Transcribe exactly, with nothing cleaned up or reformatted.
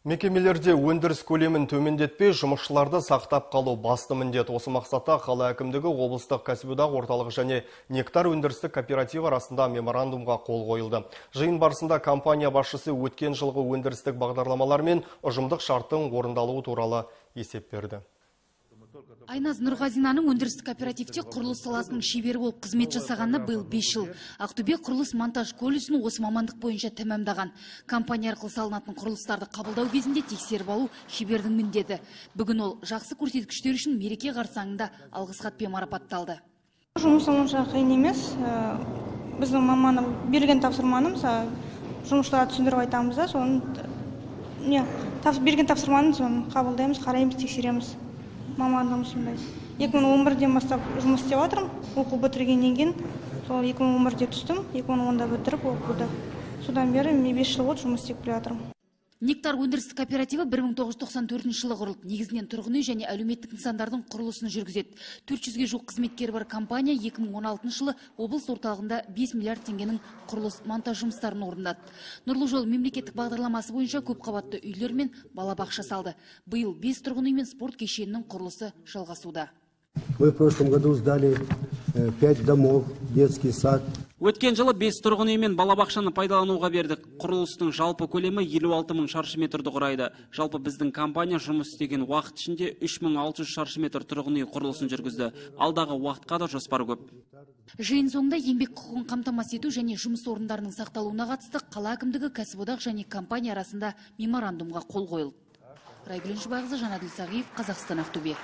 Мекемелерде өндіріс көлемін төмендетпей, жұмысшыларды сақтап қалу басты міндет. Осы мақсатта қала әкімдігі облыстық кәсіподақ орталығы және Нектар өндірістік кооперативі арасында меморандумға қол қойылды. Жиын барысында компания басшысы өткен жылғы өндірістік бағдарламалар мен ұжымдық шарттың орындалуы туралы есеп берді. Айназ Нұрғазинаның өндірістік кооперативте құрылыс саласының шебері болып қызмет жасағанына биыл бес жыл. Ақтөбе құрылыс монтаж колледжін осы мамандық бойынша тәмамдаған. Компания арқылы салынатын құрылыстарды қабылдау кезінде тексеріп алу шебердің міндеті. Бүгін ол жақсы көрсеткіштер үшін мереке қарсаңында алғыс хатпен марапатталды. Жұмыс онша қиын емес. Біздің маманы берген тапсырманы жұмысшыларға түсіндіріп айтамыз да, соны не, берген тапсырманы соны қабылдаймыз, қараймыз, тексереміз. Мамандығым сондай. екі мың он бірден бастап жұмыс істеп жатырмын. Оқу бітіргеннен кейін сол екі мың он бірде түстім, екі мың онда бітіріп оқуды. Содан бері мен бес жыл болды жұмыс істеп келе жатырмын. Нектар өндірістік кооперативі бір мың тоғыз жүз тоқсан төртінші жылы құрылды. Негізінен тұрғын үй және әлеуметтік нысандардың құрылысын жүргізеді. төрт жүзге жуық қызметкері бар компания екі мың он алтыншы жылы облыс орталығында бес миллиард теңгенің құрылыс монтаж жұмыстарын орындады. Нұрлы жол мемлекеттік бағдарламасы бойынша көпқабатты үйлер мен балабақша салды. Биыл бес тұрғын үй мен спорт кешенінің құрылысы жалғасуда. Мы в прошлом году сдали пять домов, детский сад. Өткен жылы бес тұрғын үй мен балабақшаны пайдалануға бердік. Құрылыстың жалпы көлемі елу алты мың шаршы метрді құрайды. Жалпы біздің компания жұмыс істеген уақыт ішінде үш мың алты жүз шаршы метр тұрғын үй құрылысын жүргізді. Алдағы уақытқа да жоспар көп. Жиын соңында еңбек құқығын қамтамасыз ету және жұмыс орындарының сақталуына қатысты қала әкімдігі, кәсіподақ және компания арасында меморандумға қол қойылды. Райгүл Жұбайқызы, Жанаділ Сағиев, Қазақстан, Ақтөбе.